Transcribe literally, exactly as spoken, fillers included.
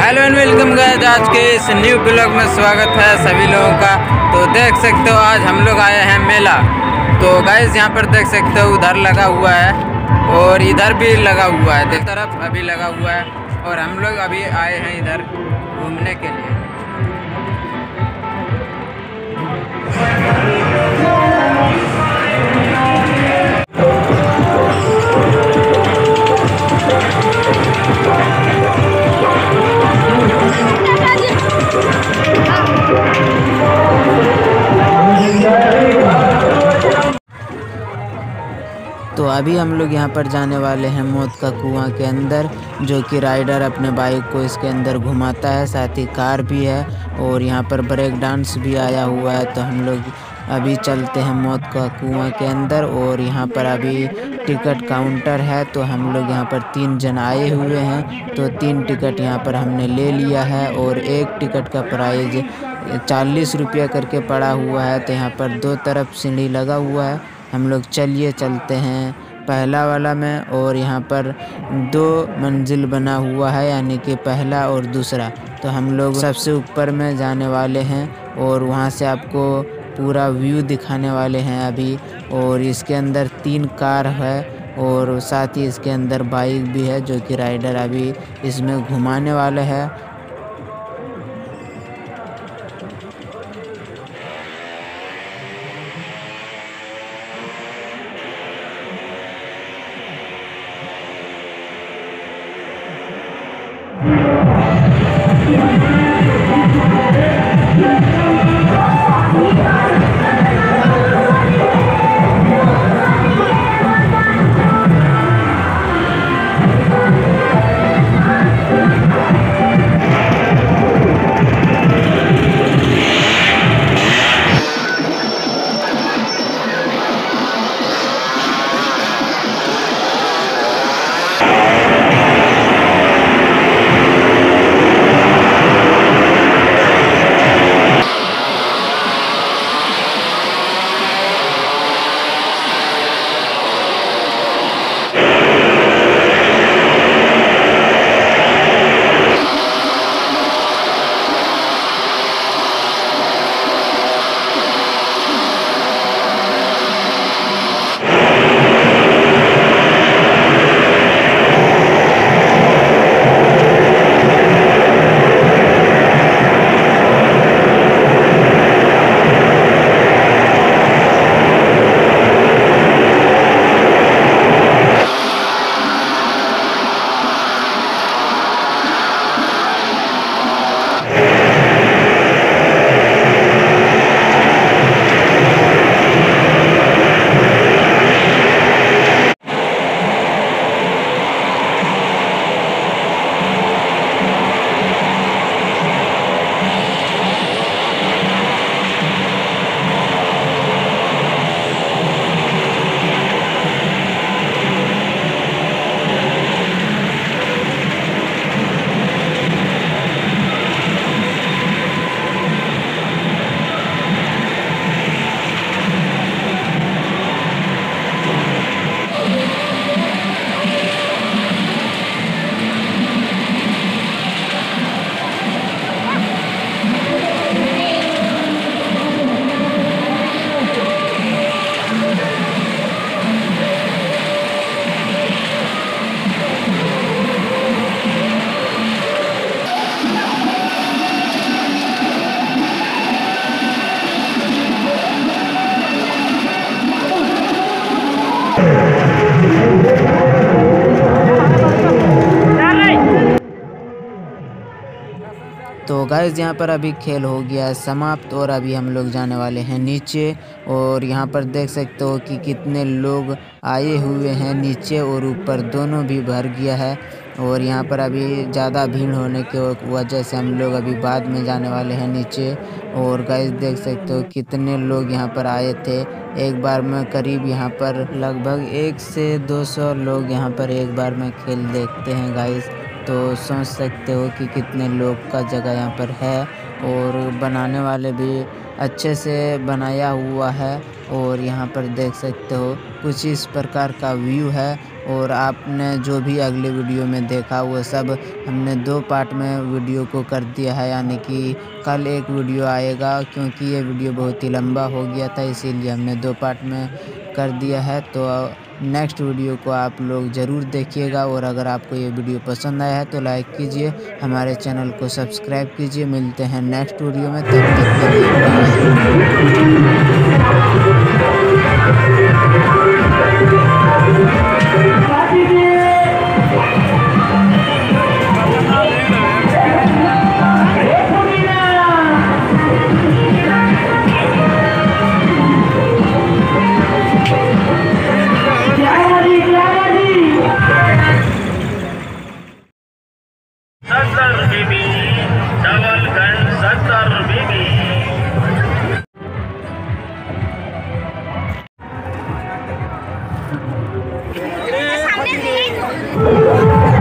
Hello and welcome guys, आज के इस न्यू ब्लॉग में स्वागत है सभी लोगों का। तो देख सकते हो आज हम लोग आए हैं मेला। तो गाइस यहाँ पर देख सकते हो उधर लगा हुआ है और इधर भी लगा हुआ है, देख तरफ अभी लगा हुआ है और हम लोग अभी आए हैं इधर घूमने के लिए। तो अभी हम लोग यहाँ पर जाने वाले हैं मौत का कुआं के अंदर, जो कि राइडर अपने बाइक को इसके अंदर घुमाता है, साथ ही कार भी है और यहाँ पर ब्रेक डांस भी आया हुआ है। तो हम लोग अभी चलते हैं मौत का कुआं के अंदर और यहाँ पर अभी टिकट काउंटर है। तो हम लोग यहाँ पर तीन जन आए हुए हैं, तो तीन टिकट यहाँ पर हमने ले लिया है और एक टिकट का प्राइस चालीस रुपया करके पड़ा हुआ है। तो यहाँ पर दो तरफ सीढ़ी लगा हुआ है, हम लोग चलिए चलते हैं पहला वाला में। और यहाँ पर दो मंजिल बना हुआ है, यानी कि पहला और दूसरा। तो हम लोग सबसे ऊपर में जाने वाले हैं और वहाँ से आपको पूरा व्यू दिखाने वाले हैं अभी। और इसके अंदर तीन कार है और साथ ही इसके अंदर बाइक भी है, जो कि राइडर अभी इसमें घुमाने वाले हैं। तो गाइस यहाँ पर अभी खेल हो गया है समाप्त और अभी हम लोग जाने वाले हैं नीचे। और यहाँ पर देख सकते हो कि कितने लोग आए हुए हैं नीचे और ऊपर दोनों भी भर गया है। और यहाँ पर अभी ज़्यादा भीड़ होने की वजह से हम लोग अभी बाद में जाने वाले हैं नीचे। और गाइस देख सकते हो कितने लोग यहाँ पर आए थे एक बार में, करीब यहाँ पर लगभग एक से दो सौ लोग यहाँ पर एक बार में खेल देखते हैं गाइस। तो सोच सकते हो कि कितने लोग का जगह यहाँ पर है। और बनाने वाले भी अच्छे से बनाया हुआ है। और यहाँ पर देख सकते हो कुछ इस प्रकार का व्यू है। और आपने जो भी अगले वीडियो में देखा वो सब हमने दो पार्ट में वीडियो को कर दिया है, यानी कि कल एक वीडियो आएगा, क्योंकि ये वीडियो बहुत ही लंबा हो गया था इसीलिए हमने दो पार्ट में कर दिया है। तो नेक्स्ट वीडियो को आप लोग ज़रूर देखिएगा, और अगर आपको ये वीडियो पसंद आया है तो लाइक कीजिए, हमारे चैनल को सब्सक्राइब कीजिए। मिलते हैं नेक्स्ट वीडियो में, तब तक के लिए सत्तर बीबी डबल गन सत्तर बीबी। सामने से